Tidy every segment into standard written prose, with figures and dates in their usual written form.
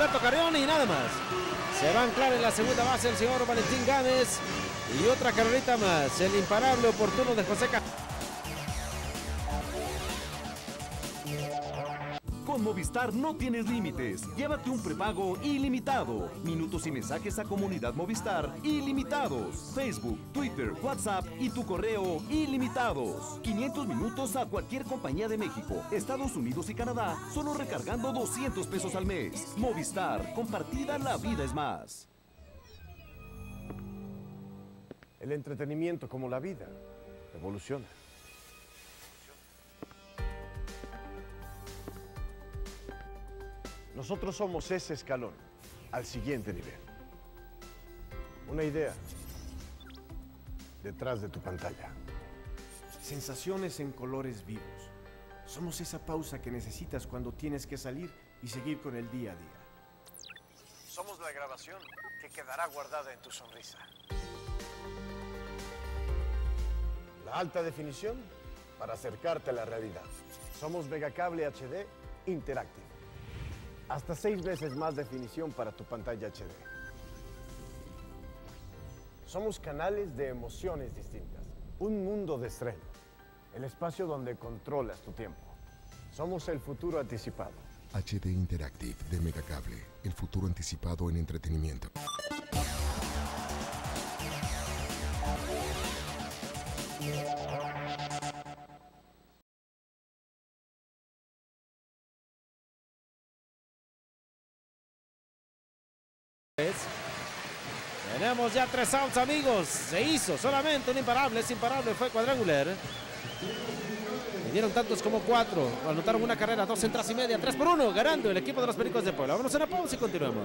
Roberto Carrión y nada más. Se va a anclar en la segunda base el señor Valentín Gámez. Y otra carrerita más. El imparable oportuno de José Castillo. Con Movistar no tienes límites. Llévate un prepago ilimitado. Minutos y mensajes a Comunidad Movistar ilimitados. Facebook, Twitter, WhatsApp y tu correo ilimitados. 500 minutos a cualquier compañía de México, Estados Unidos y Canadá, solo recargando 200 pesos al mes. Movistar, compartida la vida es más. El entretenimiento, como la vida, evoluciona. Nosotros somos ese escalón al siguiente nivel. Una idea detrás de tu pantalla. Sensaciones en colores vivos. Somos esa pausa que necesitas cuando tienes que salir y seguir con el día a día. Somos la grabación que quedará guardada en tu sonrisa. La alta definición para acercarte a la realidad. Somos Megacable HD Interactive. Hasta 6 veces más definición para tu pantalla HD. Somos canales de emociones distintas. Un mundo de estreno. El espacio donde controlas tu tiempo. Somos el futuro anticipado. HD Interactive de Megacable. El futuro anticipado en entretenimiento. Tenemos ya 3 outs, amigos. Se hizo solamente un imparable. Ese imparable fue cuadrangular. Le dieron tantos como 4. Anotaron una carrera, 2 entradas y media, 3-1, ganando el equipo de los Pericos de Puebla. Vámonos a la pausa y continuamos.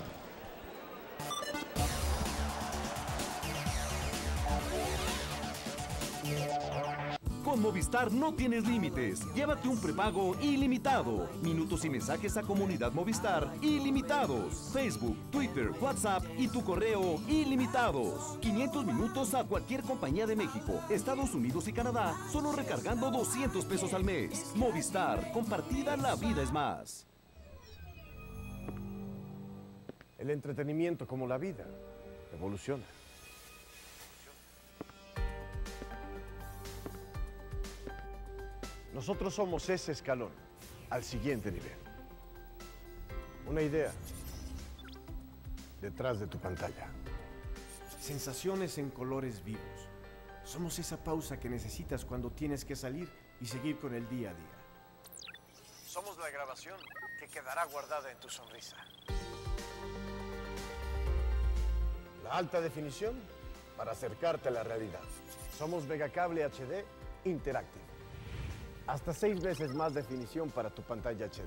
Con Movistar no tienes límites. Llévate un prepago ilimitado. Minutos y mensajes a Comunidad Movistar ilimitados. Facebook, Twitter, WhatsApp y tu correo ilimitados. 500 minutos a cualquier compañía de México, Estados Unidos y Canadá, solo recargando 200 pesos al mes. Movistar, compartida la vida es más. El entretenimiento, como la vida, evoluciona. Nosotros somos ese escalón al siguiente nivel. Una idea detrás de tu pantalla. Sensaciones en colores vivos. Somos esa pausa que necesitas cuando tienes que salir y seguir con el día a día. Somos la grabación que quedará guardada en tu sonrisa. La alta definición para acercarte a la realidad. Somos Megacable HD Interactive. Hasta 6 veces más definición para tu pantalla HD.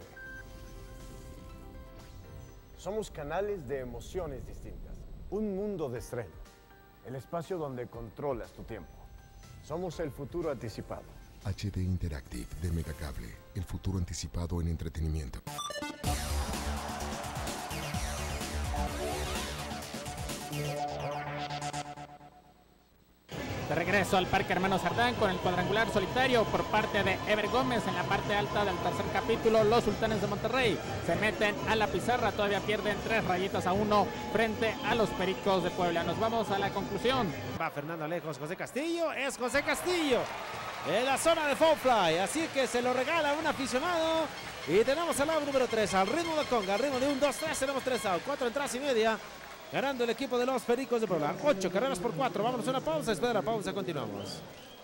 Somos canales de emociones distintas. Un mundo de estreno. El espacio donde controlas tu tiempo. Somos el futuro anticipado. HD Interactive de Megacable. El futuro anticipado en entretenimiento. De regreso al Parque Hermano Cerdán con el cuadrangular solitario por parte de Ever Gómez en la parte alta del tercer capítulo. Los Sultanes de Monterrey se meten a la pizarra, todavía pierden 3-1 frente a los Pericos de Puebla. Nos vamos a la conclusión. Va Fernando Alejos, José Castillo, es José Castillo en la zona de foul fly, así que se lo regala un aficionado. Y tenemos al lado número 3, al ritmo de conga, al ritmo de 1, 2, 3, tenemos 3 out, 4 entradas y media. Ganando el equipo de los Pericos de Puebla. 8 carreras por 4. Vámonos a una pausa. Después de la pausa continuamos.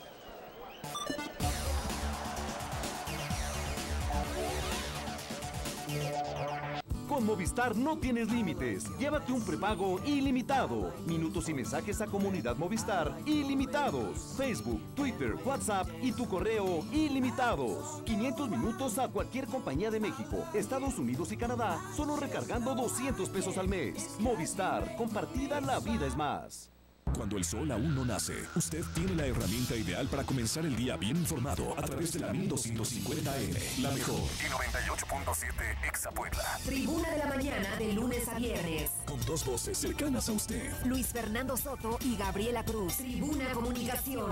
Con Movistar no tienes límites. Llévate un prepago ilimitado. Minutos y mensajes a Comunidad Movistar ilimitados. Facebook, Twitter, WhatsApp y tu correo ilimitados. 500 minutos a cualquier compañía de México, Estados Unidos y Canadá, solo recargando 200 pesos al mes. Movistar, compartida la vida es más. Cuando el sol aún no nace, usted tiene la herramienta ideal para comenzar el día bien informado a través de la 1250M, la mejor. Y 98.7 Exa Puebla. Tribuna de la mañana de lunes a viernes. Con 2 voces cercanas a usted. Luis Fernando Soto y Gabriela Cruz. Tribuna Comunicación.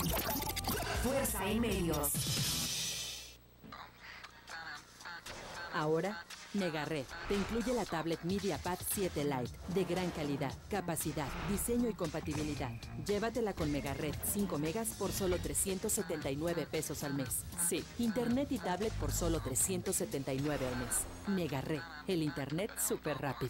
Fuerza en medios. Ahora Megared te incluye la tablet MediaPad 7 Lite de gran calidad, capacidad, diseño y compatibilidad. Llévatela con Megared 5 megas por solo 379 pesos al mes. Sí, internet y tablet por solo 379 al mes. Megared, el internet súper rápido.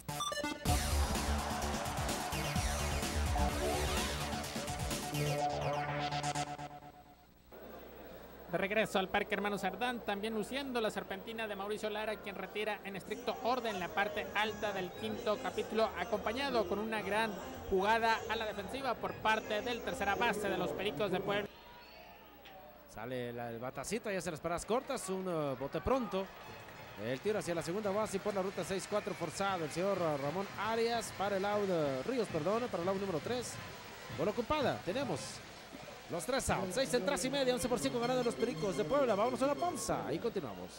De regreso al Parque Hermano Cerdán, también luciendo la serpentina de Mauricio Lara, quien retira en estricto orden la parte alta del quinto capítulo, acompañado con una gran jugada a la defensiva por parte del tercera base de los Pericos de Puebla. Sale el batacito, ya se las paradas cortas, un bote pronto. El tiro hacia la segunda base y por la ruta 6-4 forzado. El señor Ramón Arias para el out, Ríos, perdón, para el out número 3. Bola ocupada, tenemos los 3 outs, 6 entradas y media, 11% ganando los Pericos de Puebla. Vámonos a la pausa y continuamos.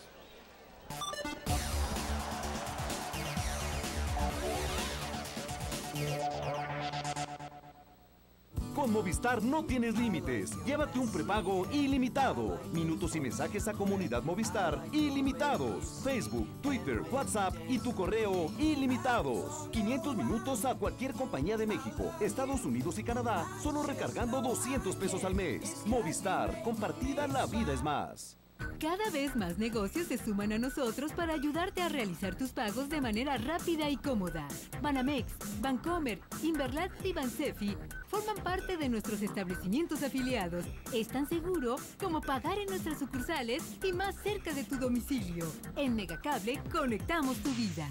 Con Movistar no tienes límites. Llévate un prepago ilimitado. Minutos y mensajes a Comunidad Movistar ilimitados. Facebook, Twitter, WhatsApp y tu correo ilimitados. 500 minutos a cualquier compañía de México, Estados Unidos y Canadá, solo recargando 200 pesos al mes. Movistar, compartida la vida es más. Cada vez más negocios se suman a nosotros para ayudarte a realizar tus pagos de manera rápida y cómoda. Banamex, Bancomer, Inverlat y Bansefi forman parte de nuestros establecimientos afiliados. Es tan seguro como pagar en nuestras sucursales y más cerca de tu domicilio. En Megacable conectamos tu vida.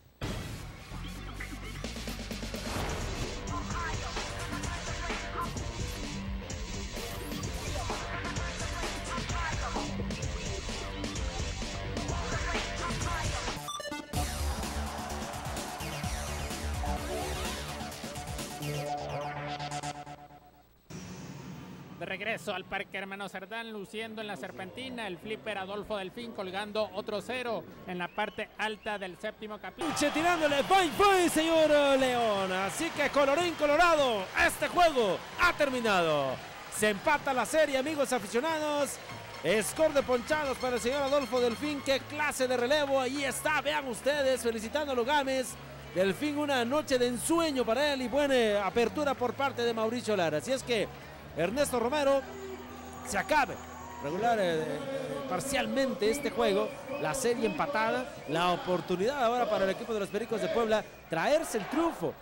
De regreso al Parque Hermano Cerdán, luciendo en la serpentina, el flipper Adolfo Delfín colgando otro 0 en la parte alta del séptimo capítulo. Tirándole, bye, señor León. Así que colorín colorado, este juego ha terminado. Se empata la serie, amigos aficionados. Score de ponchados para el señor Adolfo Delfín. Qué clase de relevo, ahí está, vean ustedes, felicitándolo Gámez. Delfín, una noche de ensueño para él y buena apertura por parte de Mauricio Lara. Así es que Ernesto Romero, se acabe regular parcialmente este juego, la serie empatada, la oportunidad ahora para el equipo de los Pericos de Puebla traerse el triunfo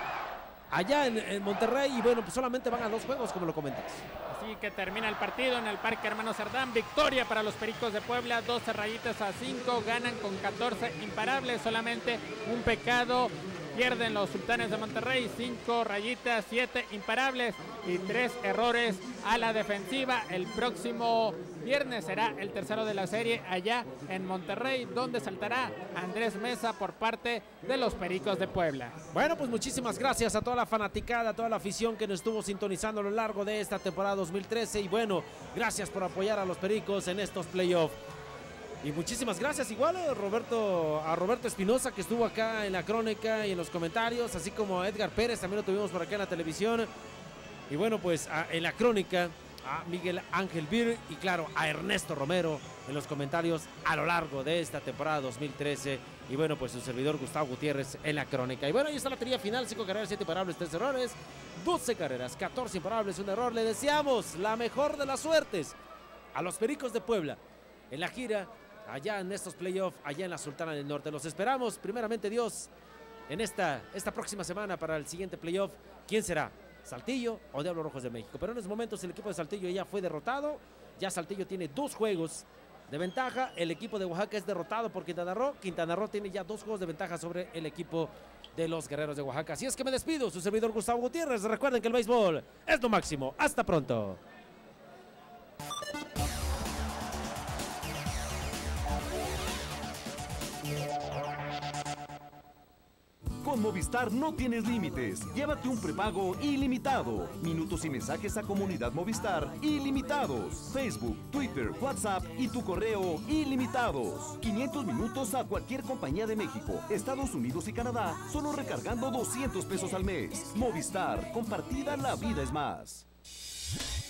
allá en Monterrey y bueno, pues solamente van a 2 juegos como lo comentas. Así que termina el partido en el Parque Hermano Cerdán, victoria para los Pericos de Puebla, 12 rayitas a 5, ganan con 14 imparables, solamente un pecado. Pierden los Sultanes de Monterrey, 5 rayitas, 7 imparables y 3 errores a la defensiva. El próximo viernes será el tercero de la serie allá en Monterrey, donde saltará Andrés Mesa por parte de los Pericos de Puebla. Bueno, pues muchísimas gracias a toda la fanaticada, a toda la afición que nos estuvo sintonizando a lo largo de esta temporada 2013 y bueno, gracias por apoyar a los Pericos en estos playoffs. Y muchísimas gracias igual a Roberto Espinosa, que estuvo acá en la crónica y en los comentarios, así como a Edgar Pérez, también lo tuvimos por acá en la televisión. Y bueno, pues en la crónica a Miguel Ángel Bir y claro, a Ernesto Romero en los comentarios a lo largo de esta temporada 2013. Y bueno, pues su servidor Gustavo Gutiérrez en la crónica. Y bueno, ahí está la teoría final, 5 carreras, 7 imparables, 3 errores, 12 carreras, 14 imparables, 1 error. Le deseamos la mejor de las suertes a los Pericos de Puebla en la gira allá en estos playoffs, allá en la Sultana del Norte. Los esperamos, primeramente Dios, en esta próxima semana para el siguiente playoff. ¿Quién será? ¿Saltillo o Diablos Rojos de México? Pero en estos momentos el equipo de Saltillo ya fue derrotado. Ya Saltillo tiene 2 juegos de ventaja. El equipo de Oaxaca es derrotado por Quintana Roo. Quintana Roo tiene ya 2 juegos de ventaja sobre el equipo de los Guerreros de Oaxaca. Así es que me despido, su servidor Gustavo Gutiérrez. Recuerden que el béisbol es lo máximo. Hasta pronto. Con Movistar no tienes límites. Llévate un prepago ilimitado. Minutos y mensajes a Comunidad Movistar ilimitados. Facebook, Twitter, WhatsApp y tu correo ilimitados. 500 minutos a cualquier compañía de México, Estados Unidos y Canadá, solo recargando 200 pesos al mes. Movistar, compartida la vida es más.